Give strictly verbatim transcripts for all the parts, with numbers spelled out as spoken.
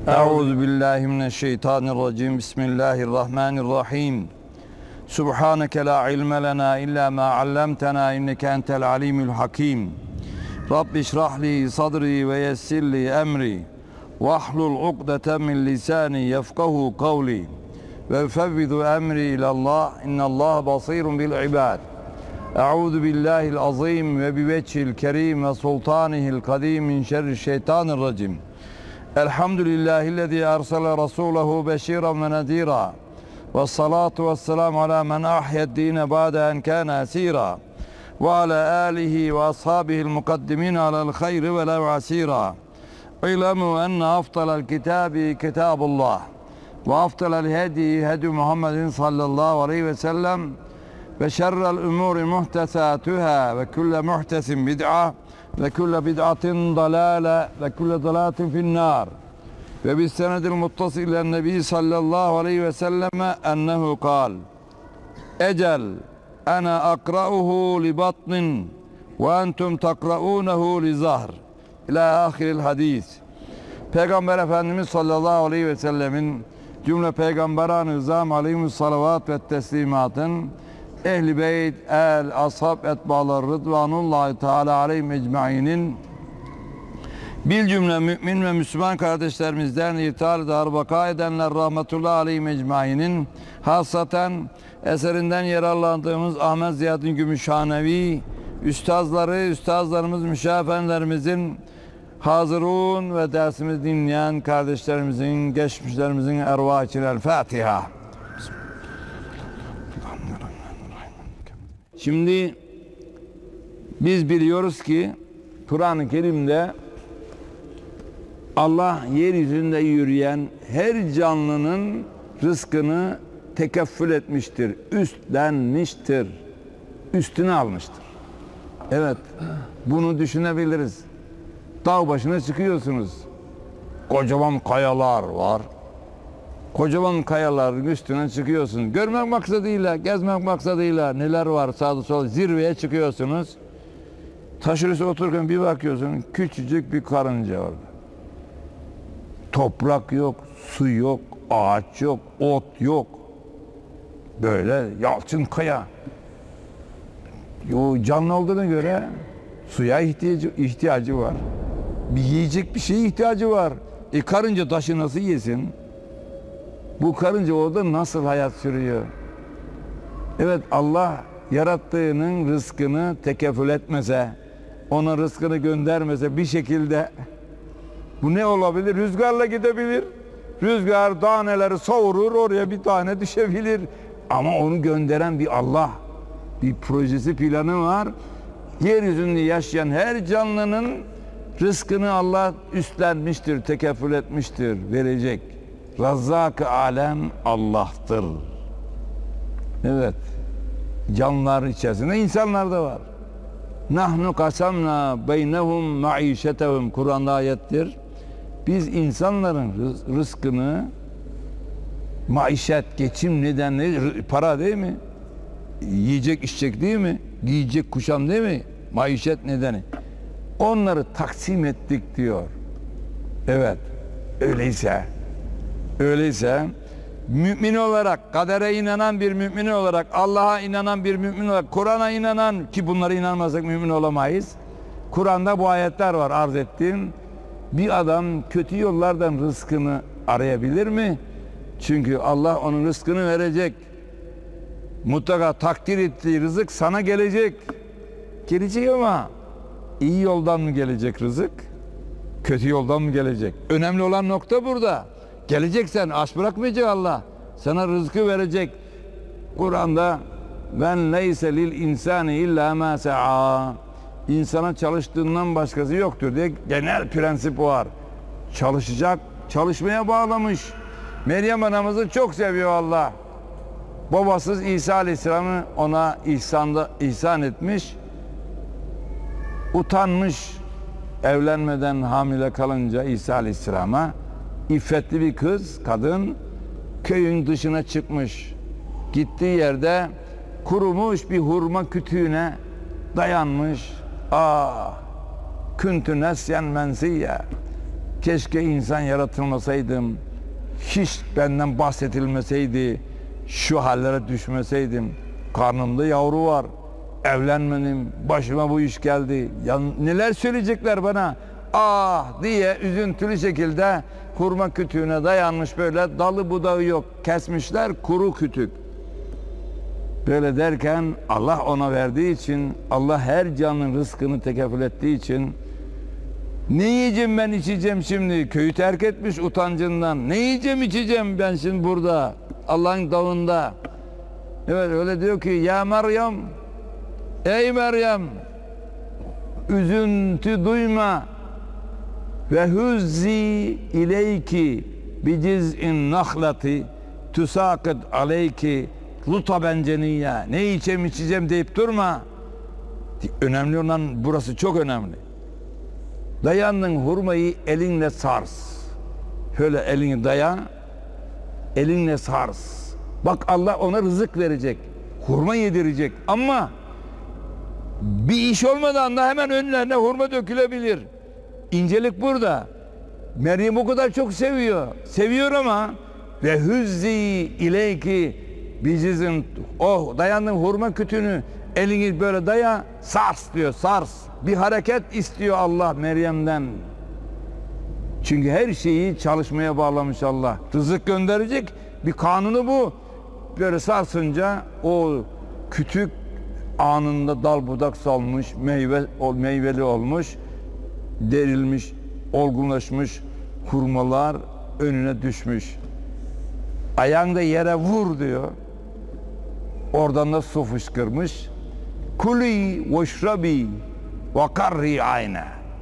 Euzu billahi mineşşeytanirracim. Bismillahirrahmanirrahim. Subhaneke la ilme lena illa ma allamtena inneke entel alimul hakim. Rabbi şrah li sadri ve yessir li emri. Vahlul ukdeten min lisani yefkahu kavli. Ve ufevvidu emri ilallah. İnnallah basirun bil ibad. Euzu billahil azim ve bi vecihil kerim ve sultanihil kadim min şerri şeytanirracim. Elhamdülillahillezî ersele rasûlehu beşîran ve nedîrâ. Ve salatu ve selamu ala men ahyed dîne ba'de en kâne esîrâ. Ve ala âlihi ve ashâbihil mukaddimin alel hayri ve lev asîrâ. İlemû enne aftalel kitâbi kitâbullah. Ve aftalel hedi hedi Muhammedin sallallahu aleyhi ve sellem. Ve şerrel umûri muhtesâtühâ ve külle muhtesin bid'a. Ve külle bid'atin dalâle ve külle dalâtin finnâr. Ve bis senedil muttasil ilen nebi sallallahu aleyhi ve selleme ennehu kal. Ecel ana akra'uhu li batnin ve entum takra'unehu li zahr. İlâ ahiril hadis. Peygamber Efendimiz sallallahu aleyhi ve sellemin cümle peygamberan-ı izam aleyhimus salavat ve teslimatın Ehl-i Beyt, el, ashab, etbâlar, rıdvanullahi teâlâ aleyhim ecmaînin bir cümle mümin ve Müslüman kardeşlerimizden irtihal-i darbaka edenler rahmetullahi aleyhim ecmaînin hasaten eserinden yararlandığımız Ahmet Ziyaddin Gümüşhanevi üstazları, üstazlarımız, müşahefenlerimizin hazırun ve dersimizi dinleyen kardeşlerimizin, geçmişlerimizin ervah için El Fatiha. Şimdi biz biliyoruz ki Kur'an-ı Kerim'de Allah yeryüzünde yürüyen her canlının rızkını tekeffül etmiştir, üstlenmiştir, üstüne almıştır. Evet, bunu düşünebiliriz. Dağ başına çıkıyorsunuz, kocaman kayalar var. Kocaman kayaların üstüne çıkıyorsunuz. Görmek maksadıyla, gezmek maksadıyla neler var sağda solda zirveye çıkıyorsunuz. Taşın üstüne otururken bir bakıyorsun küçücük bir karınca orada. Toprak yok, su yok, ağaç yok, ot yok. Böyle yalçın kaya. Yo, canlı olduğuna göre suya ihtiyacı, ihtiyacı var. Bir yiyecek bir şeye ihtiyacı var. E karınca taşı nasıl yesin? Bu karınca orada nasıl hayat sürüyor? Evet, Allah yarattığının rızkını tekeffül etmese, ona rızkını göndermese bir şekilde bu ne olabilir? Rüzgarla gidebilir. Rüzgar taneleri savurur, oraya bir tane düşebilir. Ama onu gönderen bir Allah, bir projesi, planı var. Yeryüzünde yaşayan her canlının rızkını Allah üstlenmiştir, tekeffül etmiştir, verecek. Razzak-ı alem Allah'tır. Evet. Canlılar içerisinde insanlar da var. Nahnu kasamna beynehum maişetehum. Kur'an'da ayettir. Biz insanların rız rızkını maişet, geçim nedenleri para değil mi? Yiyecek, içecek değil mi? Giyecek, kuşam değil mi? Maişet nedeni. Onları taksim ettik diyor. Evet. Öyleyse Öyleyse mümin olarak, kadere inanan bir mümin olarak, Allah'a inanan bir mümin olarak, Kur'an'a inanan ki bunlara inanmazsak mümin olamayız. Kur'an'da bu ayetler var arz ettiğim. Bir adam kötü yollardan rızkını arayabilir mi? Çünkü Allah onun rızkını verecek. Mutlaka takdir ettiği rızık sana gelecek. Gelecek ama iyi yoldan mı gelecek rızık? Kötü yoldan mı gelecek? Önemli olan nokta burada. Geleceksen aç bırakmayacak Allah. Sana rızkı verecek. Kur'an'da ben leyse lil insani illa ma sa'a. İnsana çalıştığından başkası yoktur diye genel prensip var. Çalışacak, çalışmaya bağlamış. Meryem anamızı çok seviyor Allah. Babasız İsa Aleyhisselam'ı ona ihsanda, ihsan etmiş. Utanmış evlenmeden hamile kalınca İsa Aleyhisselam'a. İffetli bir kız, kadın köyün dışına çıkmış. Gittiği yerde kurumuş bir hurma kütüğüne dayanmış. Ah, küntü nesyen mensiyye. Keşke insan yaratılmasaydım, hiç benden bahsedilmeseydi, şu hallere düşmeseydim. Karnımda yavru var, evlenmedim, başıma bu iş geldi. Ya neler söyleyecekler bana? Ah diye üzüntülü şekilde hurma kütüğüne dayanmış, böyle dalı budağı yok, kesmişler, kuru kütük. Böyle derken Allah ona verdiği için, Allah her canın rızkını tekeffül ettiği için, ne yiyeceğim ben içeceğim şimdi? Köyü terk etmiş utancından. Ne yiyeceğim içeceğim ben şimdi burada? Allah'ın dağında. Evet, öyle diyor ki, ya Meryem, ey Meryem, üzüntü duyma, ve huzzi ileyki bi ciz'in nahlati tusakit aleyki rutaben ceniyye. Ne yiyeceğim içeceğim deyip durma. Önemli olan burası, çok önemli. Dayandın hurmayı elinle sars. Şöyle elini daya, elinle sars. Bak Allah ona rızık verecek, hurma yedirecek ama bir iş olmadan da hemen önlerine hurma dökülebilir. İncelik burada. Meryem o kadar çok seviyor. Seviyor ama ve huzzi ileyki bicizin, oh dayandın hurma kütüğünü elini böyle daya, sars diyor, sars. Bir hareket istiyor Allah Meryem'den. Çünkü her şeyi çalışmaya bağlamış Allah. Rızık gönderecek, bir kanunu bu. Böyle sarsınca o kütük anında dal budak salmış, meyve meyveli olmuş, derilmiş, olgunlaşmış hurmalar önüne düşmüş. Ayağında yere vur diyor. Oradan da su fışkırmış. Kuli ve şrabi ve karri ayna.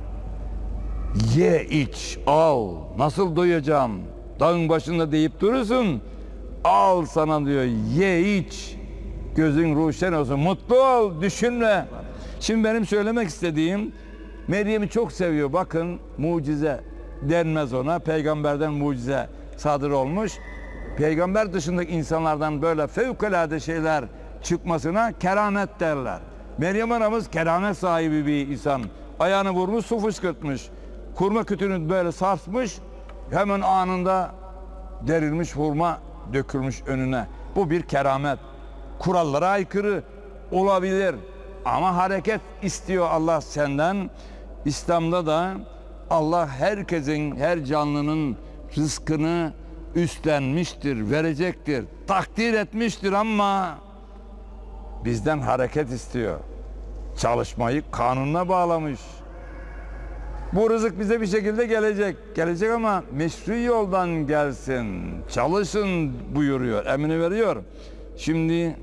Ye, iç, al. Nasıl doyacağım? Dağın başında deyip durursun. Al sana diyor. Ye, iç. Gözün ruşen olsun. Mutlu ol. Düşünme. Şimdi benim söylemek istediğim, Meryem'i çok seviyor. Bakın, mucize denmez ona. Peygamberden mucize sadır olmuş. Peygamber dışındaki insanlardan böyle fevkalade şeyler çıkmasına keramet derler. Meryem anamız keramet sahibi bir insan. Ayağını vurmuş, su fışkırtmış. Hurma kütüğünü böyle sarsmış. Hemen anında derilmiş hurma dökülmüş önüne. Bu bir keramet. Kurallara aykırı olabilir. Ama hareket istiyor Allah senden. İslam'da da Allah herkesin, her canlının rızkını üstlenmiştir, verecektir, takdir etmiştir ama bizden hareket istiyor. Çalışmayı kanununa bağlamış. Bu rızık bize bir şekilde gelecek. Gelecek ama meşru yoldan gelsin. Çalışın buyuruyor, emrini veriyor. Şimdi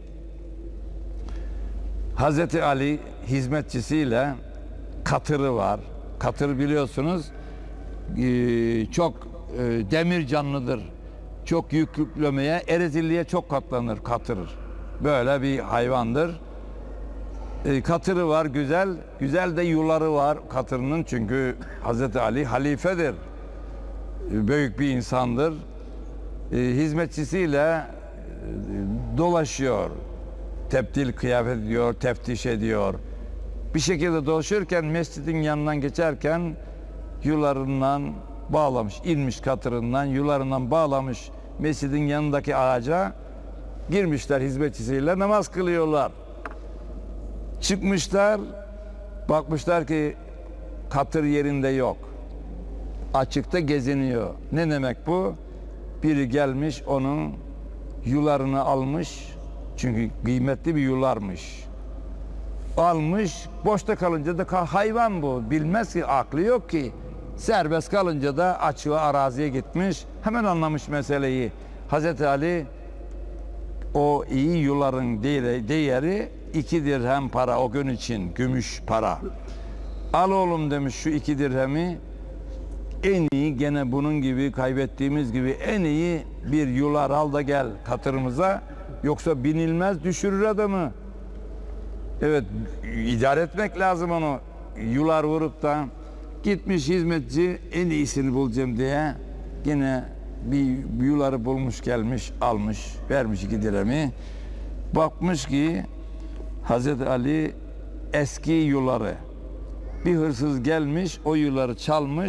Hazreti Ali hizmetçisiyle katırı var. Katır biliyorsunuz çok demir canlıdır. Çok yük yüklemeye, erizilliğe çok katlanır katır. Böyle bir hayvandır. Katırı var güzel. Güzel de yuları var katırının, çünkü Hazreti Ali halifedir. Büyük bir insandır. Hizmetçisiyle dolaşıyor. Tebdil kıyafet ediyor, teftiş ediyor. Bir şekilde dolaşırken mescidin yanından geçerken yularından bağlamış, inmiş katırından, yularından bağlamış mescidin yanındaki ağaca, girmişler hizmetçisiyle namaz kılıyorlar. Çıkmışlar, bakmışlar ki katır yerinde yok. Açıkta geziniyor. Ne demek bu? Biri gelmiş onun yularını almış. Çünkü kıymetli bir yularmış. Almış, boşta kalınca da hayvan bu. Bilmez ki, aklı yok ki. Serbest kalınca da açığa, araziye gitmiş. Hemen anlamış meseleyi. Hazreti Ali o iyi yuların değeri, değeri iki dirhem para o gün için, gümüş para. Al oğlum demiş şu iki dirhemi, en iyi, gene bunun gibi kaybettiğimiz gibi en iyi bir yular al da gel katırımıza, yoksa binilmez, düşürür adamı. Evet, idare etmek lazım onu. Yular vurup da gitmiş hizmetçi, en iyisini bulacağım diye yine bir yuları bulmuş, gelmiş, almış, vermiş iki dirhemi. Bakmış ki Hazreti Ali eski yuları, bir hırsız gelmiş, o yuları çalmış,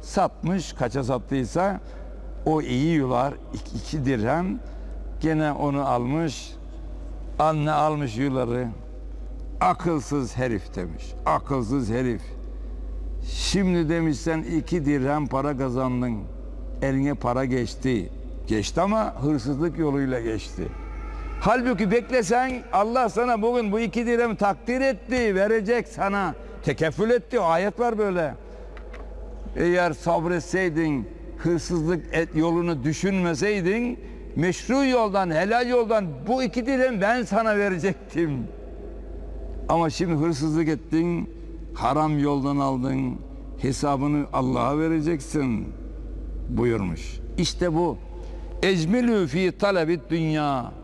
Satmış, kaça sattıysa o iyi yular iki, iki dirhem, gene onu almış, anne almış yuları. Akılsız herif demiş, akılsız herif. Şimdi demiş sen iki dirhem para kazandın, eline para geçti. Geçti ama hırsızlık yoluyla geçti. Halbuki beklesen Allah sana bugün bu iki dirhem takdir etti, verecek sana. Tekeffül etti, o ayet var böyle. Eğer sabretseydin, hırsızlık et, yolunu düşünmeseydin, meşru yoldan, helal yoldan bu iki dirhem ben sana verecektim. Ama şimdi hırsızlık ettin, haram yoldan aldın, hesabını Allah'a vereceksin buyurmuş. İşte bu. Ecmilü fi talebid dünya.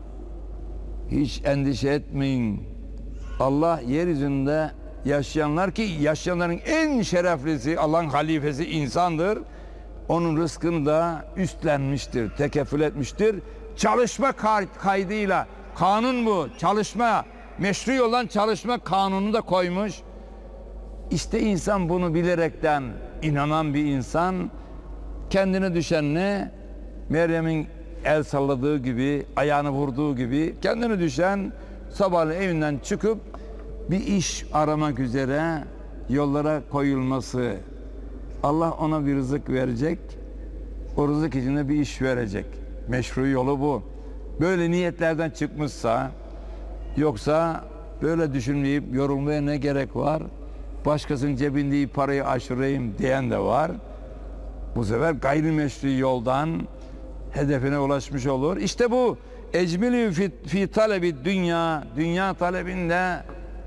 Hiç endişe etmeyin. Allah yeryüzünde yaşayanlar, ki yaşayanların en şereflisi Allah'ın halifesi insandır. Onun rızkını da üstlenmiştir, tekeffül etmiştir. Çalışma kaydıyla, kanun bu, çalışma, meşru yoldan çalışma kanunu da koymuş. İşte insan bunu bilerekten inanan bir insan, kendine düşen ne? Meryem'in el salladığı gibi, ayağını vurduğu gibi kendine düşen sabahleyin evinden çıkıp bir iş aramak üzere yollara koyulması. Allah ona bir rızık verecek, o rızık içinde bir iş verecek. Meşru yolu bu. Böyle niyetlerden çıkmışsa, yoksa böyle düşünmeyip yorulmaya ne gerek var? Başkasının cebindeki parayı aşırayım diyen de var. Bu sefer gayrimeşru yoldan hedefine ulaşmış olur. İşte bu ecmilü fi, fi talebi dünya, dünya talebinde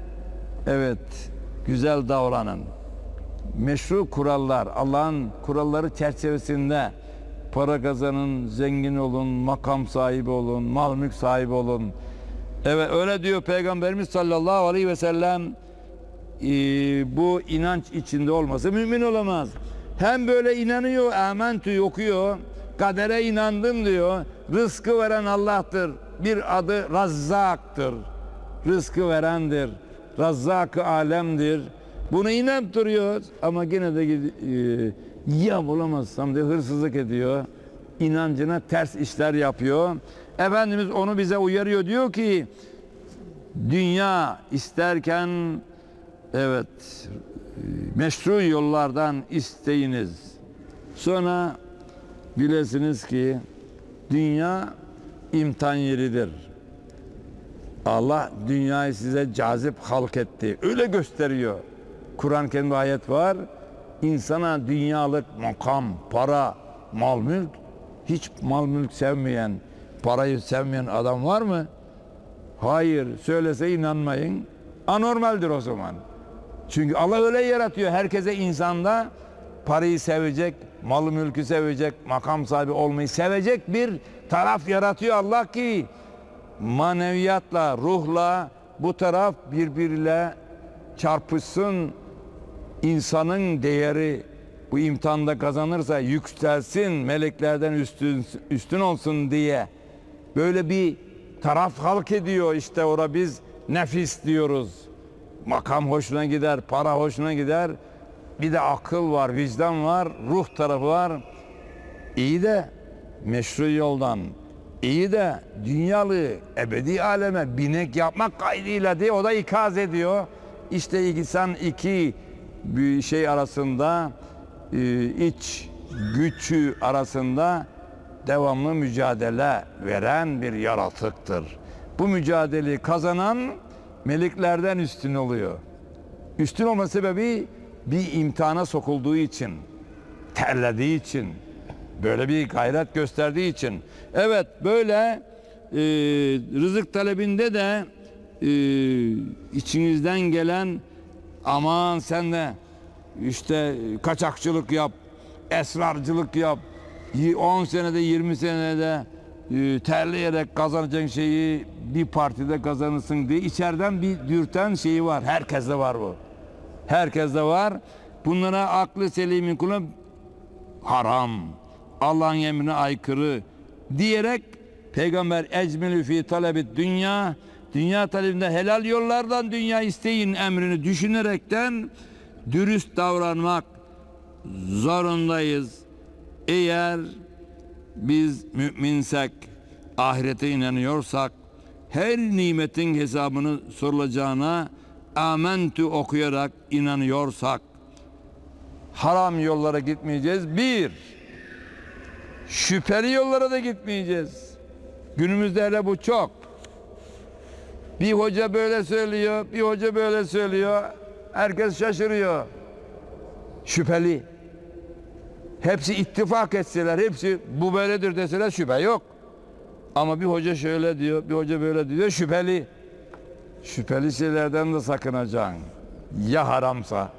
evet güzel davranın. Meşru kurallar, Allah'ın kuralları çerçevesinde para kazanın, zengin olun, makam sahibi olun, mal mülk sahibi olun. Evet öyle diyor Peygamberimiz sallallahu aleyhi ve sellem. Ee, bu inanç içinde olması mümin olamaz. Hem böyle inanıyor, amentü okuyor, kadere inandım diyor. Rızkı veren Allah'tır. Bir adı Razzak'tır. Rızkı verendir. Razzak-ı alemdir. Bunu inanıp duruyor ama yine de e, ya bulamazsam diye hırsızlık ediyor. İnancına ters işler yapıyor. Efendimiz onu bize uyarıyor, diyor ki dünya isterken evet meşru yollardan isteyiniz. Sonra bilesiniz ki dünya imtihan yeridir. Allah dünyayı size cazip halk etti. Öyle gösteriyor. Kur'an-ı Kerim'de ayet var. İnsana dünyalık makam, para, mal mülk, hiç mal mülk sevmeyen, parayı sevmeyen adam var mı? Hayır. Söylese inanmayın. Anormaldir o zaman. Çünkü Allah öyle yaratıyor. Herkese insanda parayı sevecek, malı mülkü sevecek, makam sahibi olmayı sevecek bir taraf yaratıyor Allah ki maneviyatla, ruhla bu taraf birbiriyle çarpışsın, insanın değeri bu imtihanda kazanırsa yükselsin, meleklerden üstün, üstün olsun diye böyle bir taraf halk ediyor. İşte orada biz nefis diyoruz. Makam hoşuna gider, para hoşuna gider. Bir de akıl var, vicdan var, ruh tarafı var. İyi de meşru yoldan, iyi de dünyalı, ebedi aleme binek yapmak kaydıyla diye o da ikaz ediyor. İşte insan iki bir şey arasında, iç gücü arasında devamlı mücadele veren bir yaratıktır. Bu mücadeleyi kazanan meleklerden üstün oluyor. Üstün olma sebebi bir imtihana sokulduğu için, terlediği için, böyle bir gayret gösterdiği için. Evet böyle e, rızık talebinde de e, içinizden gelen aman sen de işte kaçakçılık yap, esrarcılık yap, on senede yirmi senede e, terleyerek kazanacağın şeyi bir partide kazanırsın diye içeriden bir dürten şeyi var. Herkeste var bu. Herkeste var. Bunlara aklı selimin kulu haram, Allah'ın emrine aykırı diyerek Peygamber ecmelü fi talebid dünya, dünya talebinde helal yollardan dünya isteyin emrini düşünerekten dürüst davranmak, zorundayız. Eğer biz müminsek, ahirete inanıyorsak, her nimetin hesabını sorulacağına amentu okuyarak inanıyorsak, haram yollara gitmeyeceğiz. Bir, şüpheli yollara da gitmeyeceğiz. Günümüzde hele bu çok. Bir hoca böyle söylüyor, bir hoca böyle söylüyor. Herkes şaşırıyor. Şüpheli. Hepsi ittifak etseler, hepsi bu böyledir deseler şüphe yok. Ama bir hoca şöyle diyor, bir hoca böyle diyor, şüpheli. Şüpheli şeylerden de sakınacaksın. Ya haramsa,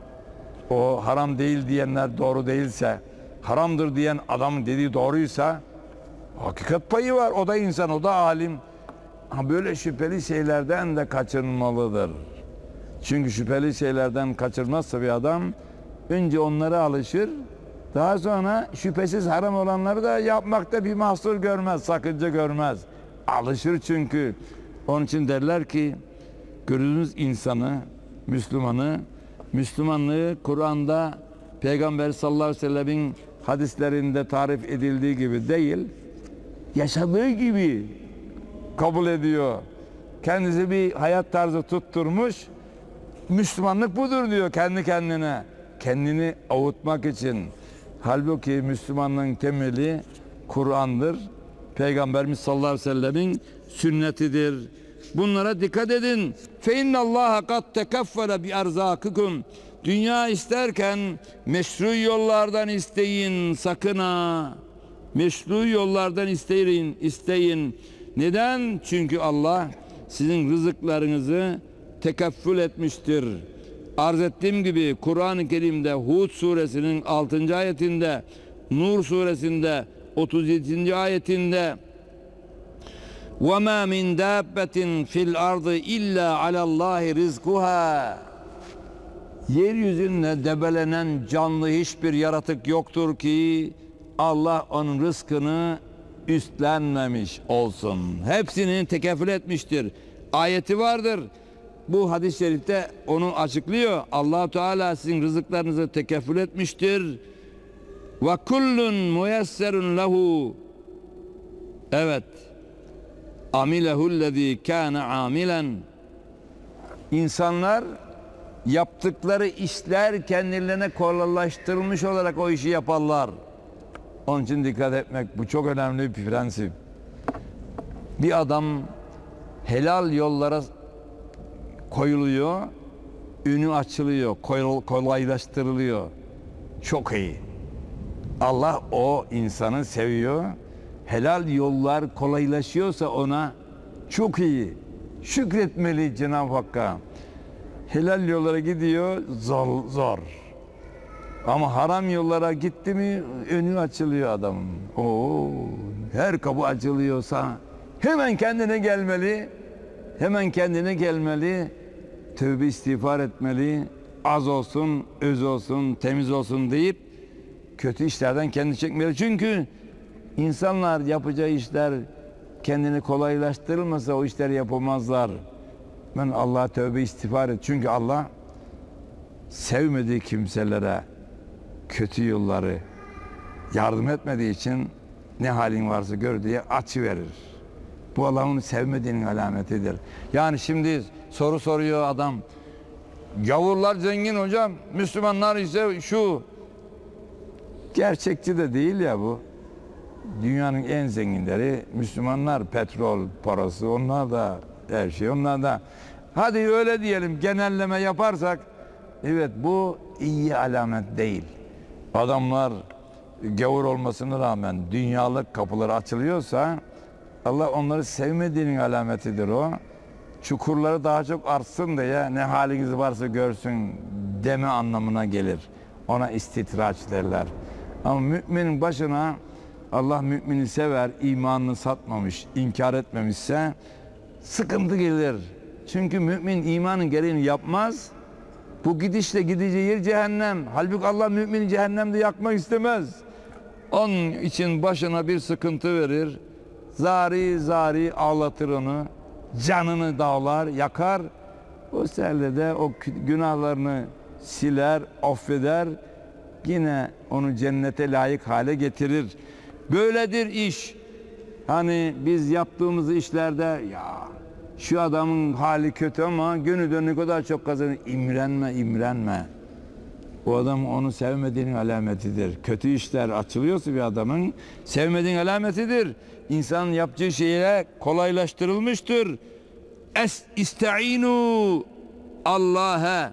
o haram değil diyenler doğru değilse, haramdır diyen adamın dediği doğruysa, hakikat payı var. O da insan, o da alim. Ha, böyle şüpheli şeylerden de kaçınmalıdır. Çünkü şüpheli şeylerden kaçırmazsa bir adam, önce onlara alışır, daha sonra şüphesiz haram olanları da yapmakta bir mahsur görmez, sakınca görmez. Alışır çünkü. Onun için derler ki, gördüğünüz insanı, Müslümanı, Müslümanlığı Kur'an'da Peygamber sallallahu aleyhi ve sellemin hadislerinde tarif edildiği gibi değil, yaşadığı gibi kabul ediyor. Kendisi bir hayat tarzı tutturmuş, Müslümanlık budur diyor kendi kendine. Kendini avutmak için. Halbuki Müslümanlığın temeli Kur'an'dır. Peygamberimiz sallallahu aleyhi ve sellemin sünnetidir. Bunlara dikkat edin. Fe innallaha kad tekaffele bi erzakıkum. Dünya isterken meşru yollardan isteyin, sakın ha. Meşru yollardan isteyin, isteyin. Neden? Çünkü Allah sizin rızıklarınızı tekeffül etmiştir. Arz ettiğim gibi Kur'an-ı Kerim'de Hud suresinin altıncı ayetinde, Nur suresinde otuz yedinci ayetinde وَمَا مِنْ دَابَّةٍ فِي الْأَرْضِ اِلَّا عَلَى اللّٰهِ رِزْقُهَا. Yeryüzünde debelenen canlı hiçbir yaratık yoktur ki Allah onun rızkını üstlenmemiş olsun. Hepsini tekeffül etmiştir. Ayeti vardır. Bu hadis-i şerifte onu açıklıyor. Allah Teala sizin rızıklarınızı tekeffül etmiştir. Ve kullun muyesserun lehu. Evet. Amilehu'llezî kâne amilen. İnsanlar yaptıkları işler kendilerine kolaylaştırılmış olarak o işi yaparlar. Onun için dikkat etmek bu çok önemli bir prensip. Bir adam helal yollara koyuluyor, önü açılıyor, kolaylaştırılıyor. Çok iyi. Allah o insanı seviyor. Helal yollar kolaylaşıyorsa ona çok iyi. Şükretmeli Cenab-ı Hakk'a. Helal yollara gidiyor, zor, zor. Ama haram yollara gitti mi önü açılıyor adamın. Oo, her kapı açılıyorsa hemen kendine gelmeli. Hemen kendine gelmeli. Tövbe istiğfar etmeli. Az olsun, öz olsun, temiz olsun deyip kötü işlerden kendini çekmeli. Çünkü insanlar yapacağı işler kendini kolaylaştırılmasa o işleri yapamazlar. Ben Allah'a tövbe istiğfar et. Çünkü Allah sevmediği kimselere kötü yolları yardım etmediği için ne halin varsa gör diye açıverir. Bu Allah'ın sevmediğinin alametidir. Yani şimdi soru soruyor adam. Gavurlar zengin hocam, Müslümanlar ise şu. Gerçekçi de değil ya bu. Dünyanın en zenginleri Müslümanlar, petrol parası, onlar da her şey, onlar da. Hadi öyle diyelim, genelleme yaparsak, evet bu iyi alamet değil. Adamlar gavur olmasına rağmen dünyalık kapıları açılıyorsa, Allah onları sevmediğinin alametidir o. Çukurları daha çok artsın diye ne haliniz varsa görsün deme anlamına gelir. Ona istitraç derler. Ama müminin başına Allah mümini sever, imanını satmamış, inkar etmemişse sıkıntı gelir. Çünkü mümin imanın gereğini yapmaz. Bu gidişle gideceği yer cehennem. Halbuki Allah mümini cehennemde yakmak istemez. Onun için başına bir sıkıntı verir. Zari zari ağlatır onu. Canını dağlar, yakar. O selde de o günahlarını siler, affeder. yine onu cennete layık hale getirir. Böyledir iş. Hani biz yaptığımız işlerde ya şu adamın hali kötü ama gönülden ne kadar çok kazanır. İmrenme, imrenme. O adam onu sevmediğinin alametidir. Kötü işler açılıyorsa bir adamın sevmediğin alametidir. İnsanın yapacağı şeye kolaylaştırılmıştır. Es istaînû Allah'a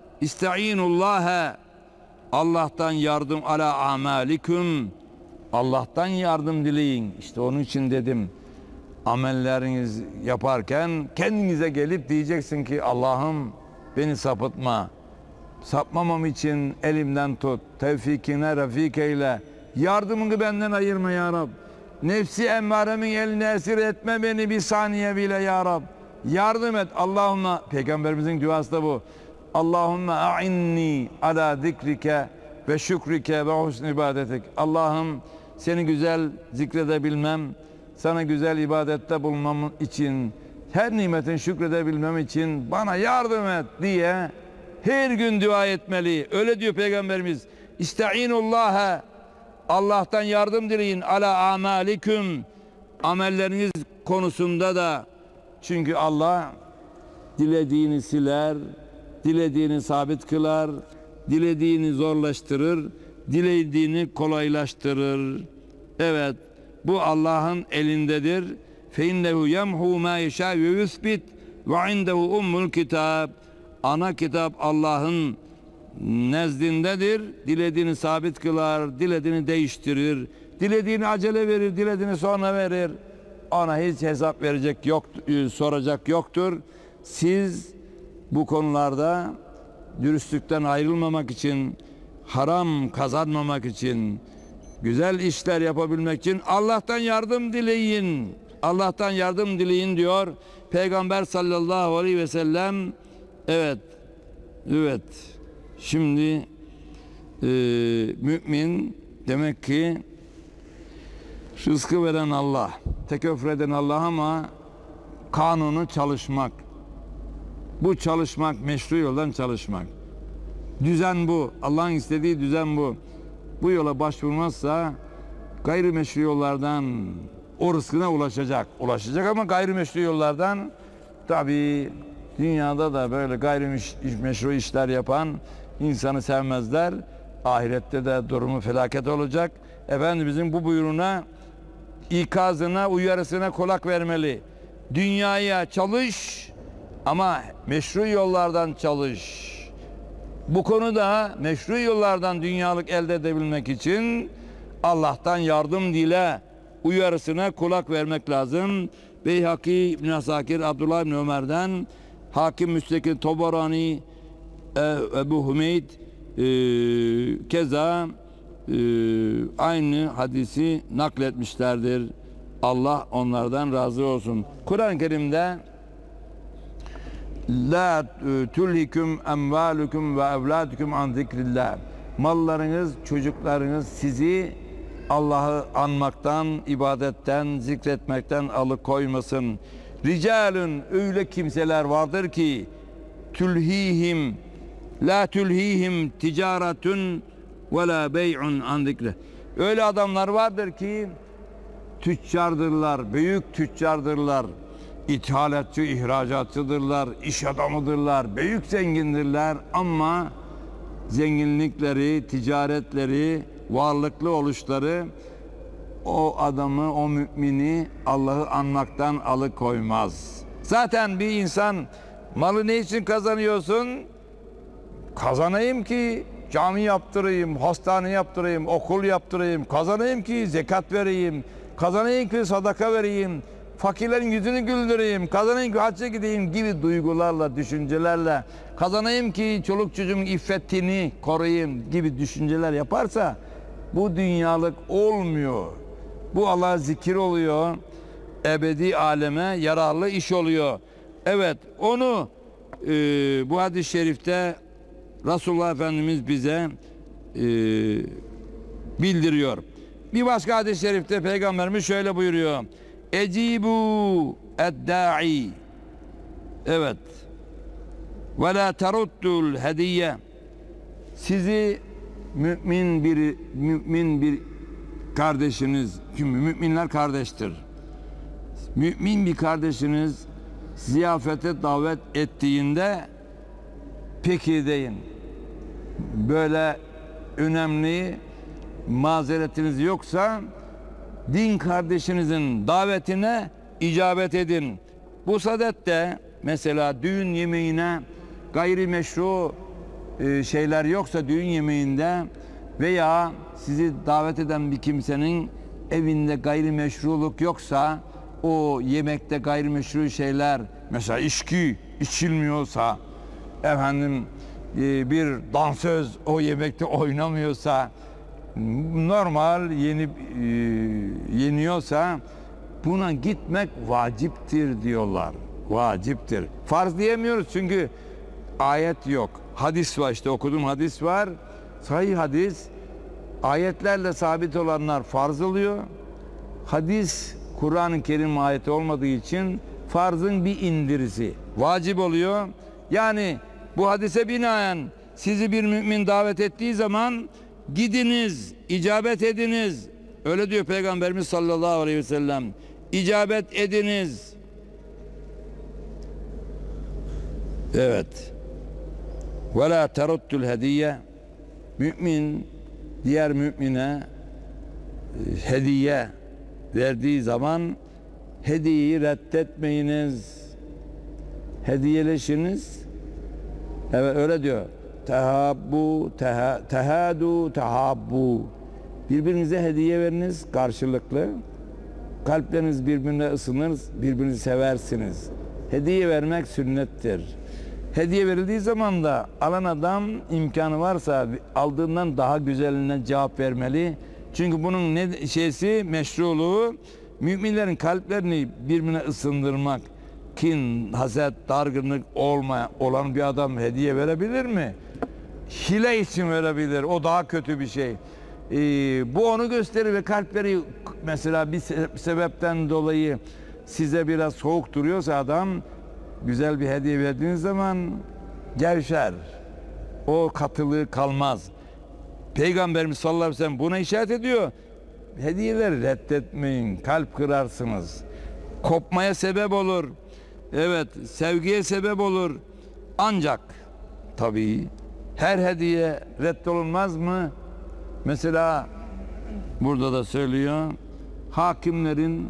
İstainullâhe Allah'tan yardım ala amalikum. Allah'tan yardım dileyin. İşte onun için dedim, amelleriniz yaparken kendinize gelip diyeceksin ki Allah'ım beni sapıtma. Sapmamam için elimden tut. Tevfikine refik eyle. Yardımını benden ayırma ya Rab. Nefsi emmaremin eline esir etme beni bir saniye bile ya Rab. Yardım et Allahümme. Peygamberimizin duası da bu. Allahümme a'inni ala zikrike ve şükrike ve husn ibadetik. Allah'ım seni güzel zikredebilmem, sana güzel ibadette bulunmam için, her nimetin şükredebilmem için bana yardım et diye her gün dua etmeli. Öyle diyor Peygamberimiz. İstainullâhe Allah'tan yardım dileyin ala amalikum. Amelleriniz konusunda da, çünkü Allah dilediğini siler, dilediğini sabit kılar, dilediğini zorlaştırır, dilediğini kolaylaştırır. Evet, bu Allah'ın elindedir. Fe innehu yemhu ma yasha ve yusbit ve indehu ummul kitab. Ana kitap Allah'ın nezdindedir. Dilediğini sabit kılar, dilediğini değiştirir, dilediğini acele verir, dilediğini sonra verir. Ona hiç hesap verecek yok, soracak yoktur. Siz bu konularda dürüstlükten ayrılmamak için, haram kazanmamak için, güzel işler yapabilmek için Allah'tan yardım dileyin. Allah'tan yardım dileyin diyor Peygamber sallallahu aleyhi ve sellem. Evet, evet. Şimdi e, mümin demek ki rızkı veren Allah, tekeffür eden Allah ama kanunu çalışmak. Bu çalışmak, meşru yoldan çalışmak. Düzen bu. Allah'ın istediği düzen bu. Bu yola başvurmazsa gayrimeşru yollardan o rızkına ulaşacak. Ulaşacak ama gayrimeşru yollardan, tabii dünyada da böyle gayrimeşru işler yapan insanı sevmezler. Ahirette de durumu felaket olacak. Efendimizin bu buyruğuna, ikazına, uyarısına kulak vermeli. Dünyaya çalış ama meşru yollardan çalış. Bu konuda meşru yollardan dünyalık elde edebilmek için Allah'tan yardım dile, uyarısına kulak vermek lazım. Beyhaki İbn Asakir, Abdullah İbn Ömer'den, Hakim Müstakil, Tobarani, Ebu Hümeyd e, keza e, aynı hadisi nakletmişlerdir. Allah onlardan razı olsun. Kur'an-ı Kerim'de la tulhikum emvalukum ve evladukum an zikrillah. Mallarınız, çocuklarınız sizi Allah'ı anmaktan, ibadetten, zikretmekten alıkoymasın. Ricalun, öyle kimseler vardır ki tulhihim la tulhihim ticaretun ve la bey'un an zikre. Öyle adamlar vardır ki tüccardırlar, büyük tüccardırlar. İthalatçı, ihracatçıdırlar, iş adamıdırlar, büyük zengindirler ama zenginlikleri, ticaretleri, varlıklı oluşları o adamı, o mümini Allah'ı anmaktan alıkoymaz. Zaten bir insan malı ne için kazanıyorsun? Kazanayım ki cami yaptırayım, hastane yaptırayım, okul yaptırayım, kazanayım ki zekat vereyim, kazanayım ki sadaka vereyim, fakirlerin yüzünü güldüreyim, kazanayım ki hacca gideyim gibi duygularla, düşüncelerle, kazanayım ki çoluk çocuğun iffetini koruyayım gibi düşünceler yaparsa bu dünyalık olmuyor. Bu Allah'a zikir oluyor, ebedi aleme yararlı iş oluyor. Evet, onu e, bu hadis-i şerifte Resulullah Efendimiz bize e, bildiriyor. Bir başka hadis-i şerifte Peygamberimiz şöyle buyuruyor. Ecibu ed-da'i. Evet. Ve la teruddul hediye. Sizi mümin bir mümin bir kardeşiniz, çünkü müminler kardeştir. Mümin bir kardeşiniz ziyafete davet ettiğinde peki deyin. Böyle önemli mazeretiniz yoksa din kardeşinizin davetine icabet edin. Bu sadette mesela düğün yemeğine gayrimeşru e, şeyler yoksa düğün yemeğinde veya sizi davet eden bir kimsenin evinde gayrimeşruluk yoksa, o yemekte gayrimeşru şeyler, mesela içki içilmiyorsa, efendim e, bir dansöz o yemekte oynamıyorsa, normal yenip e, yeniyorsa buna gitmek vaciptir diyorlar. Vaciptir. Farz diyemiyoruz çünkü ayet yok. Hadis var, işte okuduğum hadis var. Sahih hadis, ayetlerle sabit olanlar farz oluyor. Hadis Kur'an-ı Kerim ayeti olmadığı için farzın bir indirisi vacip oluyor. Yani bu hadise binaen sizi bir mümin davet ettiği zaman gidiniz, icabet ediniz. Öyle diyor Peygamberimiz sallallahu aleyhi ve sellem. İcabet ediniz. Evet. Ve la teruddul hediye. Mümin diğer mümine hediye verdiği zaman hediyeyi reddetmeyiniz. Hediyeleşiniz. Evet, öyle diyor. Tehabbu, teha, tehadu, tehabbu. Birbirinize hediye veriniz karşılıklı. Kalpleriniz birbirine ısınır, birbirinizi seversiniz. Hediye vermek sünnettir. Hediye verildiği zaman da alan adam imkanı varsa aldığından daha güzeline cevap vermeli. Çünkü bunun ne şeysi, meşruluğu, müminlerin kalplerini birbirine ısındırmak. Kin, haset, dargınlık olmayan olan bir adam hediye verebilir mi? Hile için verebilir. O daha kötü bir şey. Ee, bu onu gösterir ve kalpleri mesela bir sebepten dolayı size biraz soğuk duruyorsa adam, güzel bir hediye verdiğiniz zaman gevşer. O katılığı kalmaz. Peygamberimiz sallallahu aleyhi ve sellem buna işaret ediyor. Hediyeleri reddetmeyin. Kalp kırarsınız. Kopmaya sebep olur. Evet, sevgiye sebep olur. Ancak tabii her hediye reddolunmaz mı? Mesela burada da söylüyor. Hakimlerin,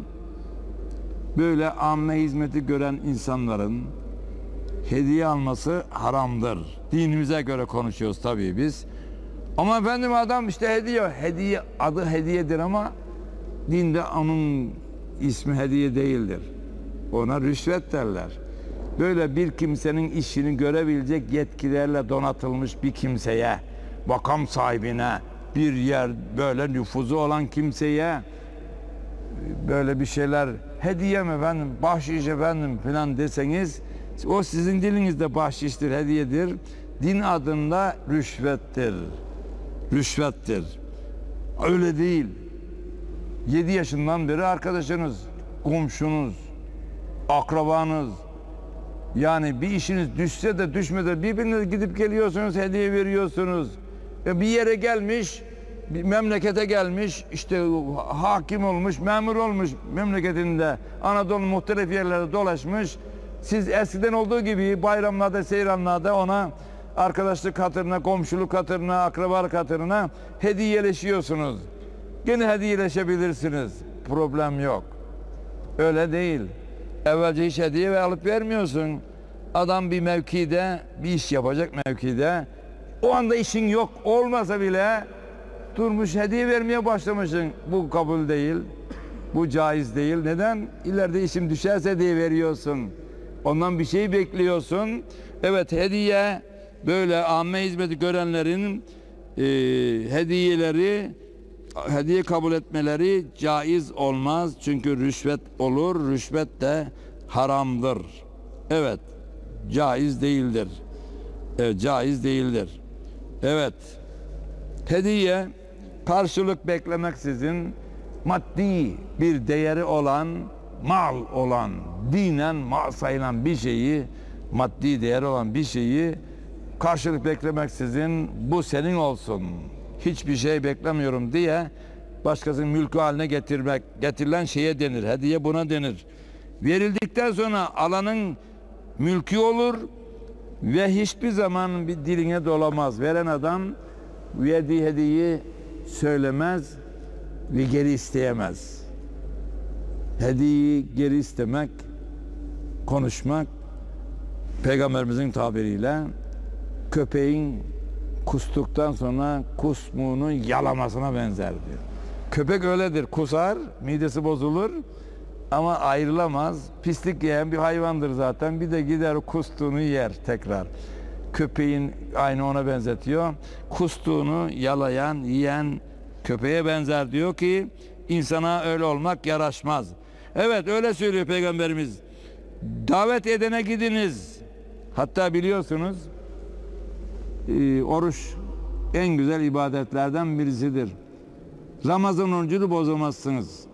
böyle amme hizmeti gören insanların hediye alması haramdır. Dinimize göre konuşuyoruz tabii biz. Ama efendim adam işte hediye, hediye adı hediyedir ama dinde onun ismi hediye değildir. Ona rüşvet derler. Böyle bir kimsenin işini görebilecek yetkilerle donatılmış bir kimseye, makam sahibine, bir yer böyle nüfuzu olan kimseye böyle bir şeyler, hediye mi efendim, bahşiş efendim filan deseniz, o sizin dilinizde bahşiştir, hediyedir. Din adında rüşvettir. Rüşvettir. Öyle değil. Yedi yaşından beri arkadaşınız, komşunuz, akrabanız, yani bir işiniz düşse de düşmese de birbirinize gidip geliyorsunuz, hediye veriyorsunuz. E bir yere gelmiş, bir memlekete gelmiş, işte hakim olmuş, memur olmuş memleketinde, Anadolu muhtelif yerlerde dolaşmış. Siz eskiden olduğu gibi bayramlarda, seyranlarda ona arkadaşlık hatırına, komşuluk hatırına, akrabalık hatırına hediyeleşiyorsunuz. Gene hediyeleşebilirsiniz. Problem yok. Öyle değil. Evvelce hiç hediye alıp vermiyorsun. Adam bir mevkide, bir iş yapacak mevkide. O anda işin yok olmasa bile durmuş hediye vermeye başlamışsın. Bu kabul değil. Bu caiz değil. Neden? İleride işim düşerse diye veriyorsun. Ondan bir şey bekliyorsun. Evet, hediye böyle amme hizmeti görenlerin e, hediyeleri, hediye kabul etmeleri caiz olmaz. Çünkü rüşvet olur. Rüşvet de haramdır. Evet, caiz değildir. Evet, caiz değildir. Evet, hediye karşılık beklemeksizin maddi bir değeri olan, mal olan, dinen mal sayılan bir şeyi, maddi değeri olan bir şeyi karşılık beklemeksizin bu senin olsun, hiçbir şey beklemiyorum diye başkasının mülkü haline getirmek, getirilen şeye denir. Hediye buna denir. Verildikten sonra alanın mülkü olur ve hiçbir zaman bir diline dolamaz. Veren adam verdiği hediyeyi söylemez ve geri isteyemez. Hediyeyi geri istemek, konuşmak, Peygamberimizin tabiriyle köpeğin kustuktan sonra kusmuğunu yalamasına benzer diyor. Köpek öyledir, kusar, midesi bozulur ama ayrılamaz. Pislik yiyen bir hayvandır zaten. Bir de gider kustuğunu yer tekrar. Köpeğin aynı ona benzetiyor. Kustuğunu yalayan, yiyen köpeğe benzer diyor ki insana öyle olmak yaraşmaz. Evet, öyle söylüyor Peygamberimiz. Davet edene gidiniz. Hatta biliyorsunuz e, oruç en güzel ibadetlerden birisidir. Ramazan orucunu bozamazsınız.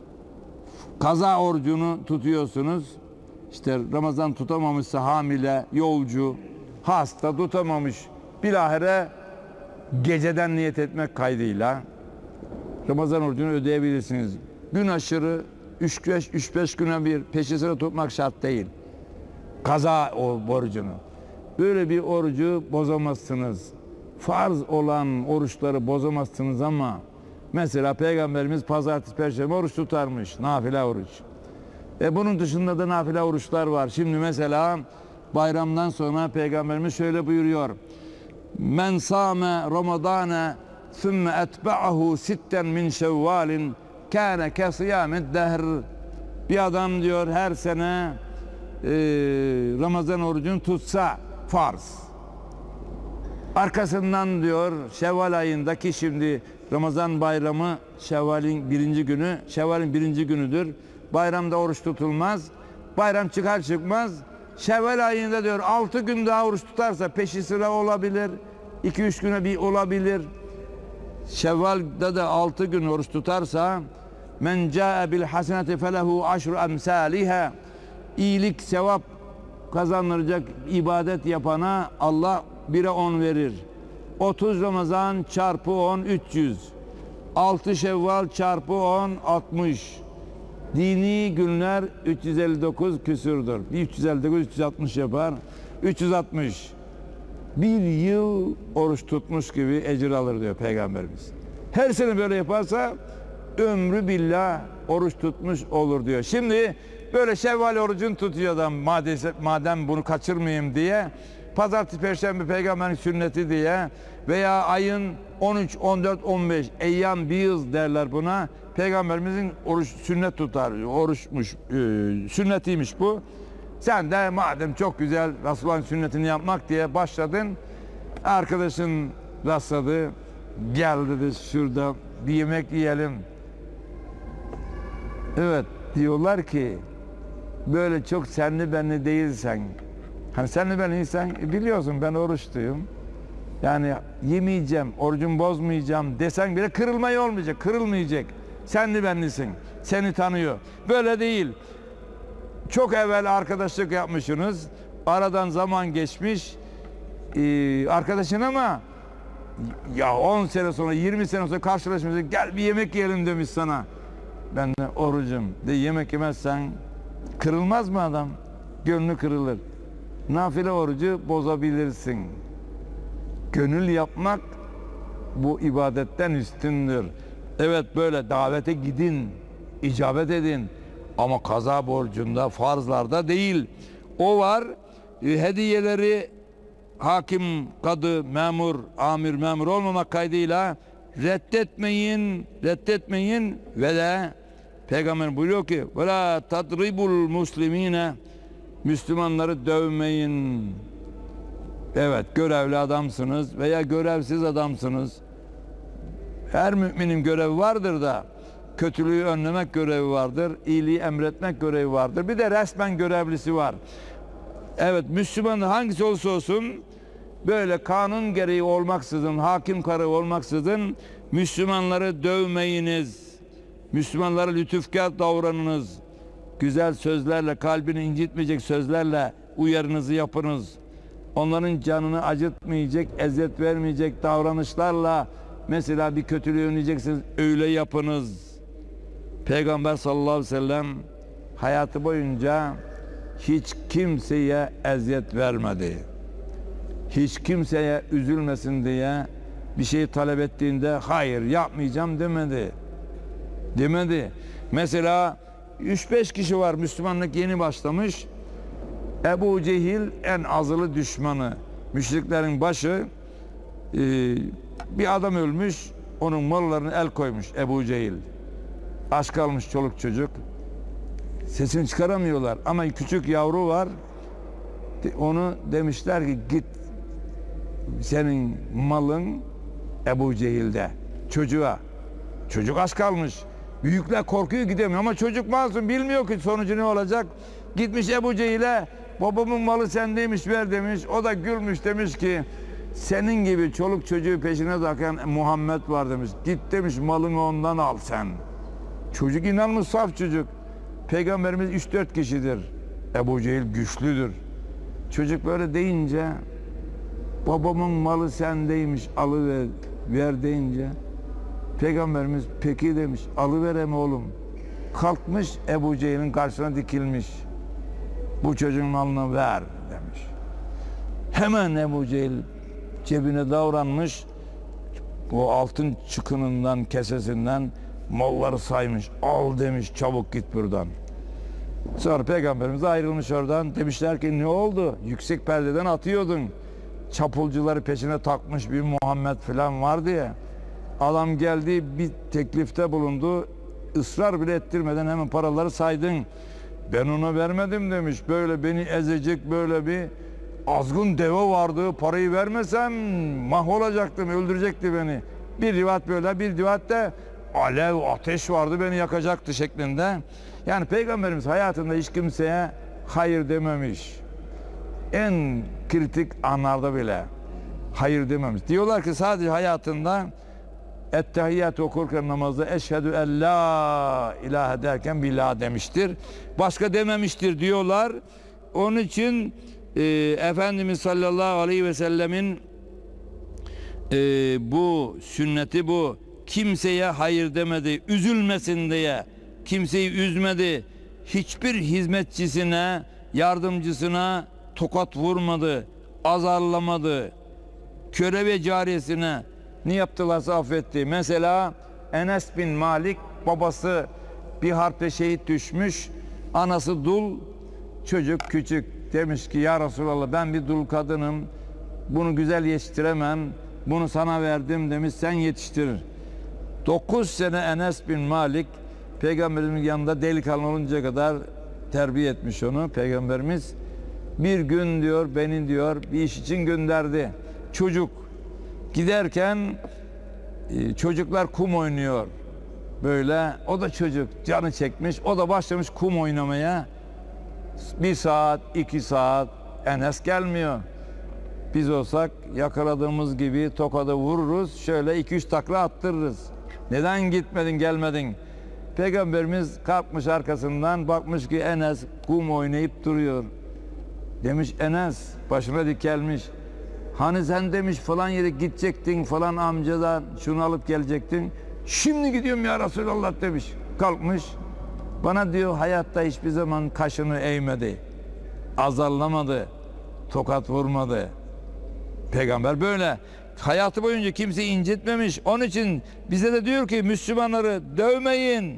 Kaza orucunu tutuyorsunuz. İşte Ramazan tutamamışsa hamile, yolcu, hasta tutamamış. Bilahare geceden niyet etmek kaydıyla Ramazan orucunu ödeyebilirsiniz. Gün aşırı üç beş güne bir peşi sıra tutmak şart değil. Kaza o borcunu. Böyle bir orucu bozamazsınız. Farz olan oruçları bozamazsınız ama mesela Peygamberimiz pazartesi, perşembe oruç tutarmış. Nafile oruç. E bunun dışında da nafile oruçlar var. Şimdi mesela bayramdan sonra Peygamberimiz şöyle buyuruyor. Men sâme Ramazâne sümme etba'ahu sitten min şevvalin kâne kesiyâmed dehr. Bir adam diyor her sene e, Ramazan orucunu tutsa farz. Arkasından diyor Şevval ayındaki şimdi Ramazan bayramı Şevval'in birinci günü, Şevval'in birinci günüdür. Bayramda oruç tutulmaz. Bayram çıkar çıkmaz Şevval ayında diyor altı gün daha oruç tutarsa peşi sıra olabilir. iki üç güne bir olabilir. Şevval'da da altı gün oruç tutarsa men ca'e bil haseneti felehu aşru emsaliha. İyilik, sevap kazanılacak ibadet yapana Allah bire on verir. otuz Ramazan çarpı on üç yüz. altı Şevval çarpı on altmış. Dini günler üç yüz elli dokuz küsürdür. üç yüz elli dokuz üç yüz altmış yapar. üç yüz altmış. Bir yıl oruç tutmuş gibi ecir alır diyor Peygamberimiz. Her sene böyle yaparsa ömrü billah oruç tutmuş olur diyor. Şimdi böyle Şevval orucunu tutuyor adam madem, madem bunu kaçırmayayım diye. Pazartesi, perşembe Peygamberin sünneti diye veya ayın on üç, on dört, on beş eyyam biyız derler buna. Peygamberimizin oruç sünnet tutar. Oruçmuş, e, sünnetiymiş bu. Sen de madem çok güzel Resulullah'ın sünnetini yapmak diye başladın. Arkadaşın rastladı. Gel dedi şurada bir yemek yiyelim. Evet diyorlar ki böyle çok senli benli değilsen, hani senli benliysen e, biliyorsun ben oruçluyum. Yani yemeyeceğim, orucumu bozmayacağım desen bile kırılmayı olmayacak, kırılmayacak. Senli benlisin, seni tanıyor. Böyle değil. Çok evvel arkadaşlık yapmışsınız, aradan zaman geçmiş, ee, arkadaşın ama ya on sene sonra, yirmi sene sonra karşılaşmışsın, gel bir yemek yiyelim demiş sana. Ben de orucum de yemek yemezsen kırılmaz mı adam? Gönlü kırılır. Nafile orucu bozabilirsin. Gönül yapmak bu ibadetten üstündür. Evet böyle davete gidin, icabet edin ama kaza borcunda, farzlarda değil. O var, e, hediyeleri hakim, kadı, memur, amir, memur olmamak kaydıyla reddetmeyin, reddetmeyin ve de Peygamber buyuruyor ki وَلَا تَضْرِبُ الْمُسْلِم۪ينَ Müslümanları dövmeyin. Evet, görevli adamsınız veya görevsiz adamsınız. Her müminin görevi vardır da kötülüğü önlemek görevi vardır, iyiliği emretmek görevi vardır. Bir de resmen görevlisi var. Evet, Müslüman hangisi olursa olsun böyle kanun gereği olmaksızın, hakim kararı olmaksızın Müslümanları dövmeyiniz. Müslümanlara lütufkar davranınız. Güzel sözlerle, kalbini incitmeyecek sözlerle uyarınızı yapınız. Onların canını acıtmayacak, eziyet vermeyecek davranışlarla mesela bir kötülüğü önleyeceksiniz, öyle yapınız. Peygamber sallallahu aleyhi ve sellem hayatı boyunca hiç kimseye eziyet vermedi. Hiç kimseye üzülmesin diye bir şey talep ettiğinde hayır yapmayacağım demedi. Demedi. Mesela üç beş kişi var, Müslümanlık yeni başlamış. Ebu Cehil en azılı düşmanı. Müşriklerin başı, e, bir adam ölmüş, onun mallarını el koymuş Ebu Cehil. Aç kalmış çoluk çocuk. Sesini çıkaramıyorlar ama küçük yavru var. Onu demişler ki git, senin malın Ebu Cehil'de. Çocuğa. Çocuk aç kalmış. Büyükler korkuyor, gidemiyor ama çocuk masum, bilmiyor ki sonucu ne olacak. Gitmiş Ebu Cehil'e, babamın malı sendeymiş, ver demiş. O da gülmüş, demiş ki senin gibi çoluk çocuğu peşine takan Muhammed var demiş. Git demiş, malını ondan al sen. Çocuk inanmış, saf çocuk. Peygamberimiz üç dört kişidir. Ebu Cehil güçlüdür. Çocuk böyle deyince, babamın malı sendeymiş, alıver ver deyince, Peygamberimiz peki demiş, alıverem oğlum. Kalkmış Ebu Cehil'in karşısına dikilmiş. Bu çocuğun malını ver demiş. Hemen Ebu Cehil cebine davranmış. O altın çıkınından, kesesinden malları saymış. Al demiş, çabuk git buradan. Sonra Peygamberimiz ayrılmış oradan. Demişler ki ne oldu? Yüksek perdeden atıyordun. Çapulcuları peşine takmış bir Muhammed falan var diye. Adam geldi, bir teklifte bulundu. Israr bile ettirmeden hemen paraları saydın. Ben ona vermedim demiş. Böyle beni ezecek böyle bir azgın deve vardı. Parayı vermesem mahvolacaktım, öldürecekti beni. Bir rivayet böyle, bir rivayet de alev, ateş vardı, beni yakacaktı şeklinde. Yani Peygamberimiz hayatında hiç kimseye hayır dememiş. En kritik anlarda bile hayır dememiş. Diyorlar ki sadece hayatında ettehiyyat okurken namazda eşhedü en la ilahe derken billah demiştir. Başka dememiştir diyorlar. Onun için e, Efendimiz sallallahu aleyhi ve sellemin e, bu sünneti bu. Kimseye hayır demedi, üzülmesin diye. Kimseyi üzmedi. Hiçbir hizmetçisine, yardımcısına tokat vurmadı, azarlamadı. Köle ve cariyesine ne yaptılarsa affetti. Mesela Enes bin Malik, babası bir harpte şehit düşmüş, anası dul, çocuk küçük. Demiş ki ya Resulallah, ben bir dul kadınım, bunu güzel yetiştiremem, bunu sana verdim demiş, sen yetiştir. dokuz sene Enes bin Malik Peygamberimizin yanında delikanlı oluncaya kadar terbiye etmiş onu Peygamberimiz. Bir gün diyor beni diyor bir iş için gönderdi. Çocuk giderken çocuklar kum oynuyor. Böyle o da çocuk canı çekmiş, o da başlamış kum oynamaya. Bir saat, iki saat Enes gelmiyor. Biz olsak yakaladığımız gibi tokadı vururuz, şöyle iki üç takla attırırız. Neden gitmedin, gelmedin? Peygamberimiz kalkmış arkasından, bakmış ki Enes kum oynayıp duruyor. Demiş Enes, başına dikelmiş. Hani sen demiş falan yere gidecektin, falan amcadan şunu alıp gelecektin. Şimdi gidiyorum ya Resulallah demiş. Kalkmış. Bana diyor hayatta hiçbir zaman kaşını eğmedi. Azarlamadı. Tokat vurmadı. Peygamber böyle. Hayatı boyunca kimseyi incitmemiş. Onun için bize de diyor ki Müslümanları dövmeyin.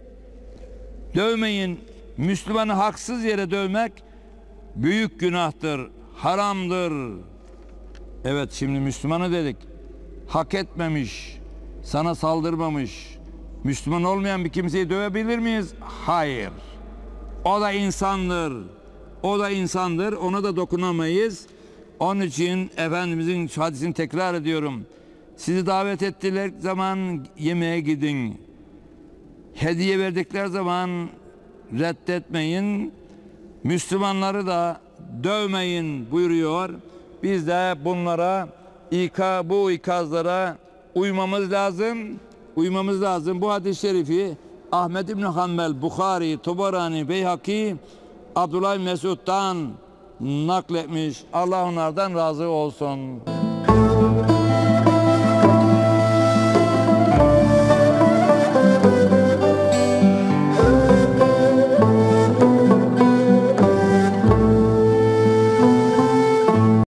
Dövmeyin. Müslümanı haksız yere dövmek büyük günahtır, haramdır. Evet, şimdi Müslümanı dedik. Hak etmemiş, sana saldırmamış. Müslüman olmayan bir kimseyi dövebilir miyiz? Hayır. O da insandır. O da insandır. Ona da dokunamayız. Onun için Efendimizin hadisini tekrar ediyorum. Sizi davet ettiler zaman yemeğe gidin. Hediye verdikleri zaman reddetmeyin. Müslümanları da dövmeyin buyuruyor. Biz de bunlara, ika, bu ikazlara uymamız lazım. Uymamız lazım. Bu hadis-i şerifi Ahmed İbn Hanbel, Bukhari, Tabarani, Beyhaki, Abdullah Mesud'dan nakletmiş. Allah onlardan razı olsun.